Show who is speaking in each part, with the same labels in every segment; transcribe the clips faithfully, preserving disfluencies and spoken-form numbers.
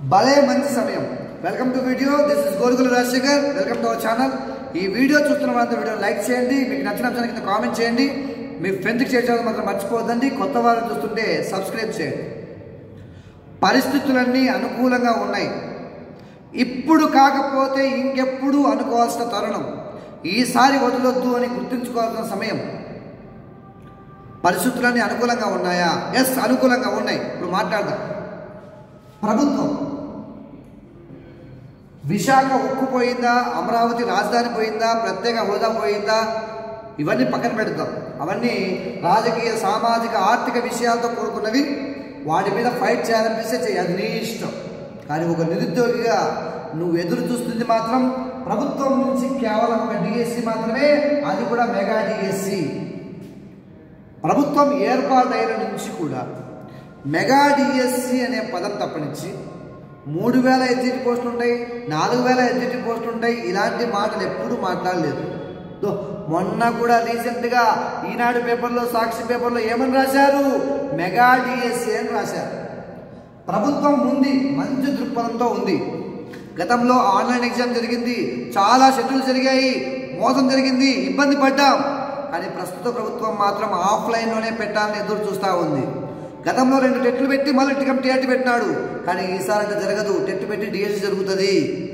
Speaker 1: భలే మంచి సమయం. Welcome to video. This is Gorugula Rajasekhar. Welcome to our channel. ఈ వీడియో చూస్తున్న వాళ్ళంతా వీడియో లైక్ చేయండి, మీకు నచ్చిన అంశాన్ని కింద కామెంట్ చేయండి, మీ ఫ్రెండ్కి షేర్ చేయడం మాత్రం మర్చిపోవద్దండి. కొత్త వారు చూస్తుంటే సబ్స్క్రైబ్ చేయండి. పరిస్థితులన్నీ అనుకూలంగా ఉన్నాయి. ఇప్పుడు కాకపోతే ఇంకెప్పుడు అనుకోవాల్సిన తరుణం. ఈసారి వదలొద్దు అని గుర్తుంచుకోవాల్సిన సమయం. పరిస్థితులన్నీ అనుకూలంగా ఉన్నాయా? ఎస్, అనుకూలంగా ఉన్నాయి. ఇప్పుడు మాట్లాడదాం. ప్రభుత్వం విశాఖ ఉక్కు పోయిందా, అమరావతి రాజధాని పోయిందా, ప్రత్యేక హోదా పోయిందా, ఇవన్నీ పక్కన పెడతాం. అవన్నీ రాజకీయ సామాజిక ఆర్థిక విషయాలతో కూడుకున్నవి. వాటి మీద ఫైట్ చేయాలనిపిస్తే చేయి, అది నీ ఇష్టం. కానీ ఒక నిరుద్యోగిగా నువ్వు ఎదురు చూస్తుంది మాత్రం ప్రభుత్వం నుంచి కేవలం ఒక డిఎస్సి మాత్రమే, అది కూడా మెగా డిఎస్సి. ప్రభుత్వం ఏర్పాటైన నుంచి కూడా మెగా డిఎస్సి అనే పదం తప్పనిచ్చి మూడు వేల ఎస్జిటి పోస్టులు ఉంటాయి, నాలుగు వేల ఎస్జిటి పోస్టులు ఉంటాయి, ఇలాంటి మాటలు ఎప్పుడూ మాట్లాడలేదు. మొన్న కూడా రీసెంట్గా ఈనాడు పేపర్లో, సాక్షి పేపర్లో ఏమని రాశారు? మెగా డిఎస్సి అని రాశారు. ప్రభుత్వం ఉంది, మంచి దృక్పథంతో ఉంది. గతంలో ఆన్లైన్ ఎగ్జామ్ జరిగింది, చాలా షెడ్యూల్ జరిగాయి, మోసం జరిగింది, ఇబ్బంది పడ్డాం. కానీ ప్రస్తుత ప్రభుత్వం మాత్రం ఆఫ్లైన్లోనే పెట్టాలని ఎదురు చూస్తూ ఉంది. గతంలో రెండు టెట్లు పెట్టి మళ్ళీ టికమ్ టీఆర్టీ పెట్టినాడు. కానీ ఈసారి అంటే జరగదు, టెట్ పెట్టి డిఎస్సి జరుగుతుంది.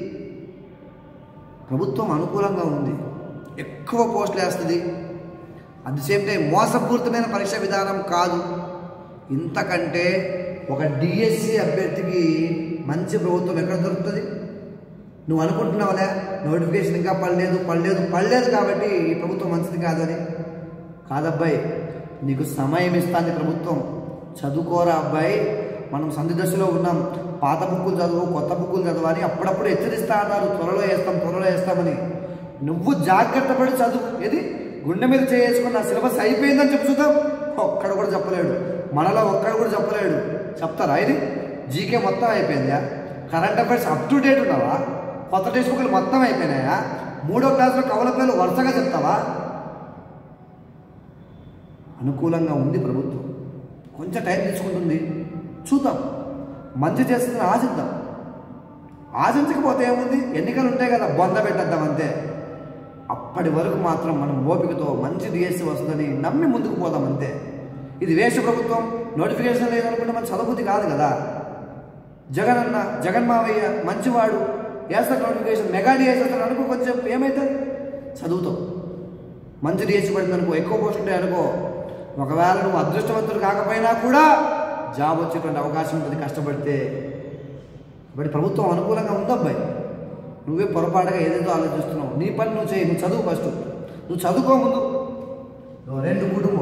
Speaker 1: ప్రభుత్వం అనుకూలంగా ఉంది, ఎక్కువ పోస్టులు వేస్తుంది. అట్ ది సేమ్ టైం మోసపూరితమైన పరీక్ష విధానం కాదు. ఇంతకంటే ఒక డిఎస్సి అభ్యర్థికి మంచి ప్రభుత్వం ఎక్కడ దొరుకుతుంది? నువ్వు అనుకుంటున్నావులే, నోటిఫికేషన్ ఇంకా పడలేదు పడలేదు పడలేదు కాబట్టి ఈ ప్రభుత్వం మంచిది కాదని. కాదబ్బాయి, నీకు సమయం ఇస్తాను ప్రభుత్వం. చదువుకోరా అబ్బాయి, మనం సంధి దశలో ఉన్నాం. పాత బుక్కులు చదువు, కొత్త బుక్కులు చదవాలి. అప్పుడప్పుడు హెచ్చరిస్తా అన్నారు, త్వరలో వేస్తాం త్వరలో వేస్తామని. నువ్వు జాగ్రత్త పడి చదువు. ఏది గుండె మీద చేసుకుని నా సిలబస్ అయిపోయిందని చెప్పు చూద్దాం. ఒక్కడు కూడా చెప్పలేడు, మనలో ఒక్కడు కూడా చెప్పలేడు. చెప్తారా? ఇది జీకే మొత్తం అయిపోయిందా? Current affairs up to date ఉన్నావా? కొత్త టెక్స్ట్ బుక్లు మొత్తం అయిపోయినాయా? మూడో క్లాసులో కవల పేర్లు వరుసగా చెప్తావా? అనుకూలంగా ఉంది ప్రభుత్వం, కొంచెం టైం తీసుకుంటుంది, చూద్దాం. మంచి చేస్తుందని ఆశిద్దాం. ఆశించకపోతే ఏముంది, ఎన్నికలు ఉంటాయి కదా, బొంద పెట్టేద్దాం అంతే. అప్పటి వరకు మాత్రం మనం ఓపికతో మంచి డిఎస్సి వస్తుందని నమ్మి ముందుకు పోదాం అంతే. ఇది వేష ప్రభుత్వం, నోటిఫికేషన్ లేదనుకుంటే మన చదువుబుద్ధి కాదు కదా. జగన్ అన్న, జగన్ మావయ్య మంచివాడు, వేస్తాడు నోటిఫికేషన్, మెగా డిఎస్సి వస్తాడు అనుకో, కొంచెం ఏమవుతుంది? చదువుతావు. మంచి డిఎస్సి పడింది అనుకో, ఎక్కువ పోస్ట్ ఉంటాయి అనుకో, ఒకవేళ నువ్వు అదృష్టవంతుడు కాకపోయినా కూడా జాబ్ వచ్చేటువంటి అవకాశం ఉంటుంది కష్టపడితే. బట్ ప్రభుత్వం అనుకూలంగా ఉందబ్బాయి. నువ్వే పొరపాటుగా ఏదేదో ఆలోచిస్తున్నావు. నీ పని నువ్వు చేయి, నువ్వు చదువు ఫస్ట్. నువ్వు చదువుకో ముందు. రెండు కుటుంబం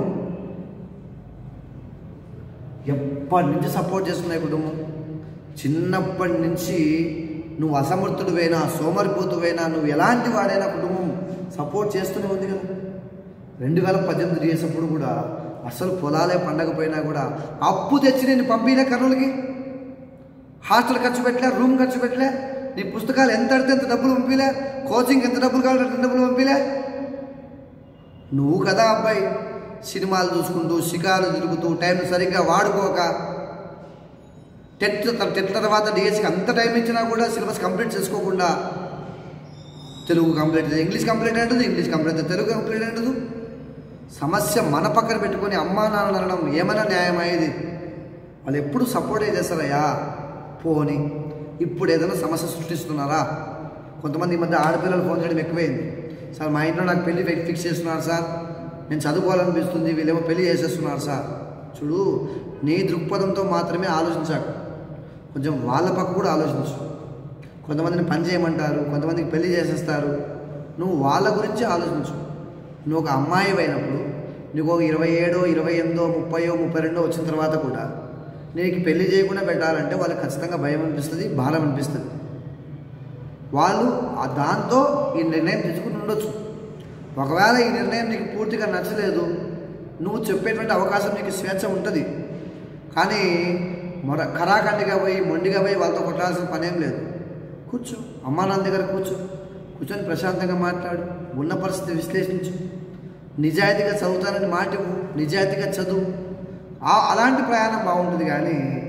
Speaker 1: ఎప్పటి నుంచి సపోర్ట్ చేస్తున్నాయి కుటుంబం. చిన్నప్పటి నుంచి నువ్వు అసమర్థుడివైనా, సోమరిపోతువైనా, నువ్వు ఎలాంటి వాడైనా కుటుంబం సపోర్ట్ చేస్తూనే ఉంది కదా. రెండు వేల పద్దెనిమిది చేసినప్పుడు కూడా అసలు పొలాలే పండకపోయినా కూడా అప్పు తెచ్చి నేను పంపిలే కర్నూలుకి. హాస్టల్ ఖర్చు పెట్టలే, రూమ్ ఖర్చు పెట్టలే, నీ పుస్తకాలు ఎంత అడితే ఎంత డబ్బులు పంపిలే, కోచింగ్ ఎంత డబ్బులు కావాలంటే ఎంత డబ్బులు పంపిలే. నువ్వు కదా అబ్బాయి సినిమాలు చూసుకుంటూ, షికారు తిరుగుతూ, టైం సరిగ్గా వాడుకోక, టెట్ టెట్ తర్వాత డిఎస్సికి అంత టైం ఇచ్చినా కూడా సిలబస్ కంప్లీట్ చేసుకోకుండా, తెలుగు కంప్లీట్ అయితే ఇంగ్లీష్ కంప్లీట్ అంటుంది, ఇంగ్లీష్ కంప్లీట్ అయితే తెలుగు కంప్లీట్ అంటుంది. సమస్య మన పక్కన పెట్టుకొని అమ్మా నాన్న అనడం ఏమైనా న్యాయం అయ్యేది? వాళ్ళు ఎప్పుడు సపోర్ట్ చేస్తారయ్యా. పోని ఇప్పుడు ఏదైనా సమస్య సృష్టిస్తున్నారా? కొంతమంది ఈ మధ్య ఆడపిల్లలు ఫోన్ చేయడం ఎక్కువైంది. సార్ మా ఇంట్లో నాకు పెళ్లి ఫిక్స్ చేస్తున్నారు సార్, నేను చదువుకోవాలనిపిస్తుంది, వీళ్ళేమో పెళ్లి చేసేస్తున్నారు సార్. చూడు, నీ దృక్పథంతో మాత్రమే ఆలోచించాకు, కొంచెం వాళ్ళ పక్క కూడా ఆలోచించు. కొంతమందిని పని చేయమంటారు, కొంతమందికి పెళ్లి చేసేస్తారు. నువ్వు వాళ్ళ గురించి ఆలోచించు. నువ్వు ఒక అమ్మాయి అయినప్పుడు నీకు ఒక ఇరవై ఏడో ఇరవై ఎనిమిదో ముప్పయో ముప్పై రెండో వచ్చిన తర్వాత కూడా నీకు పెళ్లి చేయకుండా పెట్టాలంటే వాళ్ళకి ఖచ్చితంగా భయం అనిపిస్తుంది, భారం అనిపిస్తుంది. వాళ్ళు దాంతో ఈ నిర్ణయం తీసుకుని ఉండొచ్చు. ఒకవేళ ఈ నిర్ణయం నీకు పూర్తిగా నచ్చలేదు, నువ్వు చెప్పేటువంటి అవకాశం నీకు స్వేచ్ఛ ఉంటుంది. కానీ మొర ఖరాఖండిగా పోయి మొండిగా పోయి వాళ్ళతో కొట్టాల్సిన పనేం లేదు. కూర్చో, అమ్మా నాన్న దగ్గర కూర్చో, కూర్చొని ప్రశాంతంగా మాట్లాడు, ఉన్న పరిస్థితి విశ్లేషించు, నిజాయితీగా చదువుతానని మాట ఇవ్వు, నిజాయితీగా చదువు. అలాంటి ప్రయాణం బాగుంటుంది. కానీ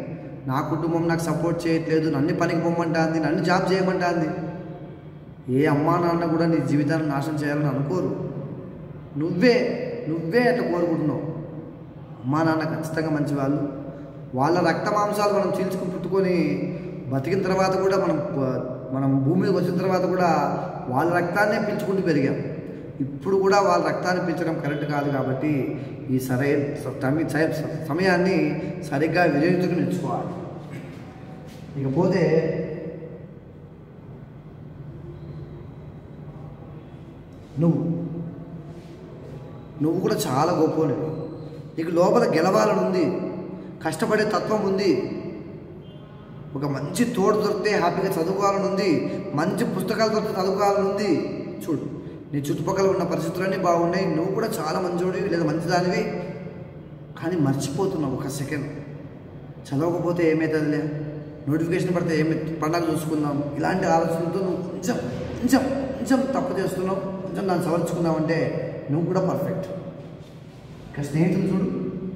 Speaker 1: నా కుటుంబం నాకు సపోర్ట్ చేయట్లేదు, నన్ను పనికి పొమ్మంటుంది, నన్ను జాబ్ చేయమంటుంది. ఏ అమ్మా నాన్న కూడా నీ జీవితాన్ని నాశనం చేయాలని అనుకోరు. నువ్వే నువ్వే అట్లా కోరుకుంటున్నావు. అమ్మా నాన్న ఖచ్చితంగా మంచి వాళ్ళు. వాళ్ళ రక్త మాంసాలు మనం చీల్చుకుని పుట్టుకొని బతికిన తర్వాత కూడా మనం మనం భూమి మీద వచ్చిన తర్వాత కూడా వాళ్ళ రక్తాన్నే పీల్చుకుంటూ పెరిగాం. ఇప్పుడు కూడా వాళ్ళ రక్తాన్ని పీల్చడం కరెక్ట్ కాదు. కాబట్టి ఈ సరైన సమయాన్ని సరిగ్గా వినియోగించుకుని నేర్చుకోవాలి. ఇకపోతే నువ్వు నువ్వు కూడా చాలా గొప్పనివి. నీకు లోపల గెలవాలని ఉంది, కష్టపడే తత్వం ఉంది, ఒక మంచి తోడు దొరికితే హ్యాపీగా చదువుకోవాలని ఉంది, మంచి పుస్తకాలు దొరికితే చదువుకోవాలని ఉంది. చూడు, నీ చుట్టుపక్కల ఉన్న పరిస్థితులన్నీ బాగున్నాయి, నువ్వు కూడా చాలా మంచోడివి లేదా మంచిదానివి. కానీ మర్చిపోతున్నావు ఒక సెకండ్. చదవకపోతే ఏమవుతుందిలే, నోటిఫికేషన్ పడితే ఏమవుతుంది, పండగ చూసుకుందాం, ఇలాంటి ఆలోచనతో నువ్వు కొంచెం కొంచెం కొంచెం తప్పు చేస్తున్నావు. కొంచెం దాన్ని సవరించుకుందావు అంటే నువ్వు కూడా పర్ఫెక్ట్. ఇక స్నేహితులు చూడు,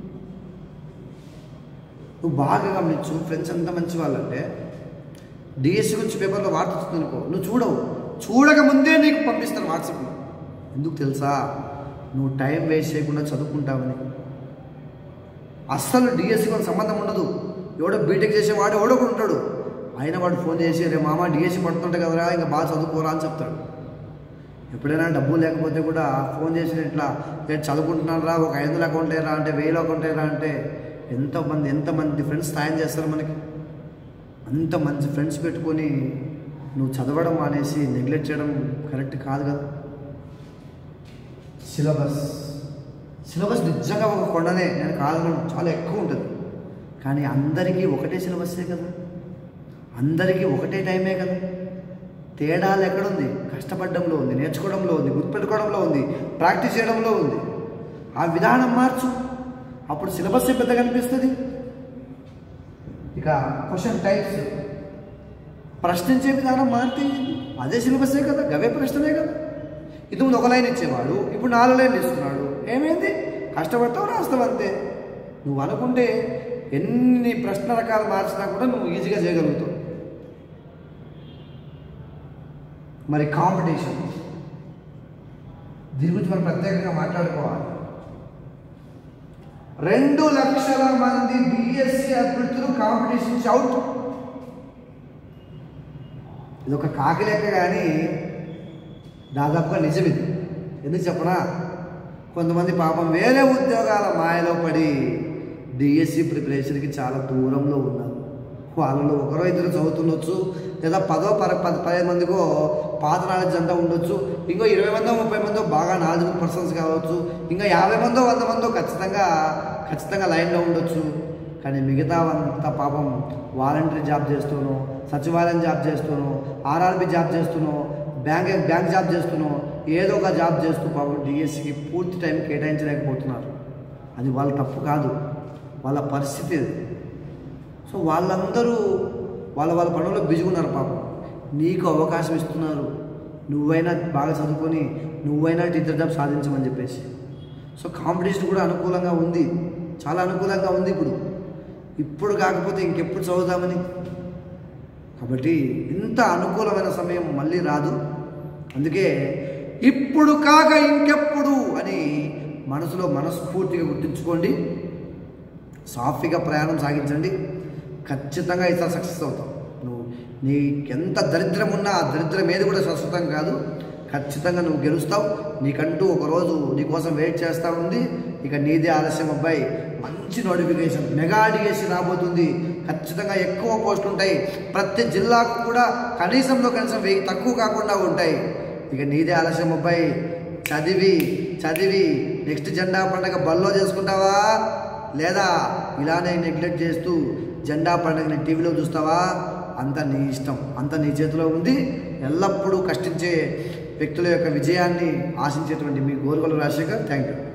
Speaker 1: నువ్వు బాగా గమనించు. ఫ్రెండ్స్ ఎంత మంచి వాళ్ళంటే డిఎస్సి గురించి పేపర్లో వార్త వస్తుంది అనుకో, నువ్వు చూడవు, చూడక ముందే నీకు పంపిస్తాను వాట్సాప్లో. ఎందుకు తెలుసా? నువ్వు టైం వేస్ట్ చేయకుండా చదువుకుంటావని. అస్సలు డిఎస్సి కూడా సంబంధం ఉండదు. ఎవడో బీటెక్ చేసేవాడు ఎవడో కూడా ఉంటాడు, అయినా వాడు ఫోన్ చేసి రే మామ డిఎస్సి పడుతుంటే కదరా ఇంకా బాగా చదువుకోరా అని చెప్తాడు. ఎప్పుడైనా డబ్బు లేకపోతే కూడా ఫోన్ చేసి ఇట్లా నేను చదువుకుంటున్నాను రా, ఒక ఐదు వందల అకౌంట్ రా అంటే, వెయ్యి అకౌంట్ రా అంటే ఎంతమంది ఎంతమంది ఫ్రెండ్స్ సాయం చేస్తారు మనకి. అంత మంచి ఫ్రెండ్స్ పెట్టుకొని నువ్వు చదవడం అనేసి నెగ్లెక్ట్ చేయడం కరెక్ట్ కాదు కదా. సిలబస్ సిలబస్ నిజంగా ఒక కొండనే, నేను కాదనడం, చాలా ఎక్కువ ఉంటుంది. కానీ అందరికీ ఒకటే సిలబస్సే కదా, అందరికీ ఒకటే టైమే కదా. తేడాలు ఎక్కడుంది? కష్టపడడంలో ఉంది, నేర్చుకోవడంలో ఉంది, గుర్తుపెట్టుకోవడంలో ఉంది, ప్రాక్టీస్ చేయడంలో ఉంది. ఆ విధానం మార్చు, అప్పుడు సిలబస్ పెద్దగా కనిపిస్తుంది. ఇక క్వశ్చన్ టైప్స్, ప్రశ్నించే విధానం మారితే అదే సిలబస్సే కదా, గవే ప్రశ్నలే కదా. ఇది ముందు ఒక లైన్ ఇచ్చేవాడు, ఇప్పుడు నాలుగు లైన్లు ఇస్తున్నాడు. ఏమైంది? కష్టపడతావు, రాస్తావు అంతే. నువ్వు అనుకుంటే ఎన్ని ప్రశ్న రకాలు మార్చినా కూడా నువ్వు ఈజీగా చేయగలుగుతావు. మరి కాంపిటీషన్, దీని గురించి మనం ప్రత్యేకంగా మాట్లాడుకోవాలి. రెండు లక్షల మంది బిఎస్సి అభ్యర్థులు కాంపిటీషన్ అవుట్. ఇది ఒక కాకి లెక్క, కానీ దాదాపుగా నిజం ఇది. ఎందుకు చెప్పనా? కొంతమంది పాపం వేరే ఉద్యోగాల మాయలో పడి డిఎస్సి ప్రిపరేషన్కి చాలా దూరంలో ఉన్నారు. వాళ్ళలో ఒకరో ఇద్దరు చదువుతుండొచ్చు, లేదా పదో పర పది పదిహేను మందికో పాత నాలెడ్జ్ అంతా ఉండొచ్చు, ఇంకో ఇరవై మందో ముప్పై మందో బాగా నాలెడ్జ్ పర్సన్స్ కావచ్చు, ఇంకా యాభై మందో వంద మందో ఖచ్చితంగా ఖచ్చితంగా లైన్లో ఉండొచ్చు. కానీ మిగతా అంతా పాపం వాలంటరీ జాబ్ చేస్తూనో, సచివాలయం జాబ్ చేస్తూనో, ఆర్ఆర్బి జాబ్ చేస్తూనో, బ్యాంక్ బ్యాంక్ జాబ్ చేస్తూనో, ఏదో ఒక జాబ్ చేస్తూ పాపం డిఎస్సికి పూర్తి టైం కేటాయించలేకపోతున్నారు. అది వాళ్ళ తప్పు కాదు, వాళ్ళ పరిస్థితి. సో వాళ్ళందరూ వాళ్ళ వాళ్ళ పనుల్లో బిజీగా ఉన్నారు. పాపం నీకు అవకాశం ఇస్తున్నారు, నువ్వైనా బాగా చదువుకొని నువ్వైనా టీచర్ జాబ్ సాధించమని చెప్పేసి. సో కాంపిటీషన్ కూడా అనుకూలంగా ఉంది, చాలా అనుకూలంగా ఉంది. ఇప్పుడు ఇప్పుడు కాకపోతే ఇంకెప్పుడు చదువుదామని. కాబట్టి ఇంత అనుకూలమైన సమయం మళ్ళీ రాదు. అందుకే ఇప్పుడు కాక ఇంకెప్పుడు అని మనసులో మనస్ఫూర్తిగా గుర్తుంచుకోండి. సాఫీగా ప్రయాణం సాగించండి. ఖచ్చితంగా ఈసారి సక్సెస్ అవుతావు. నువ్వు నీకెంత దరిద్రం ఉన్నా ఆ దరిద్రం ఏది కూడా శాశ్వతం కాదు. ఖచ్చితంగా నువ్వు గెలుస్తావు. నీకంటూ ఒకరోజు నీకోసం వెయిట్ చేస్తూ ఉంది. ఇక నీదే ఆలస్యం అబ్బాయి. మంచి నోటిఫికేషన్, మెగా డిఎస్సి రాబోతుంది. ఖచ్చితంగా ఎక్కువ పోస్టులు ఉంటాయి. ప్రతి జిల్లాకు కూడా కనీసంలో కనీసం వెయ్యి తక్కువ కాకుండా ఉంటాయి. ఇక నీదే ఆలస్యం అబ్బాయి. చదివి చదివి నెక్స్ట్ జెండా పండుగ బల్లో చేసుకుంటావా, లేదా ఇలానే నెగ్లెక్ట్ చేస్తూ జెండా పండుగని టీవీలో చూస్తావా? అంత నీ ఇష్టం, అంత నీ చేతిలో ఉంది. ఎల్లప్పుడూ కష్టించే వ్యక్తుల యొక్క విజయాన్ని ఆశించేటువంటి మీ గోరుగొల్ల రాజశేఖర్. Thank you.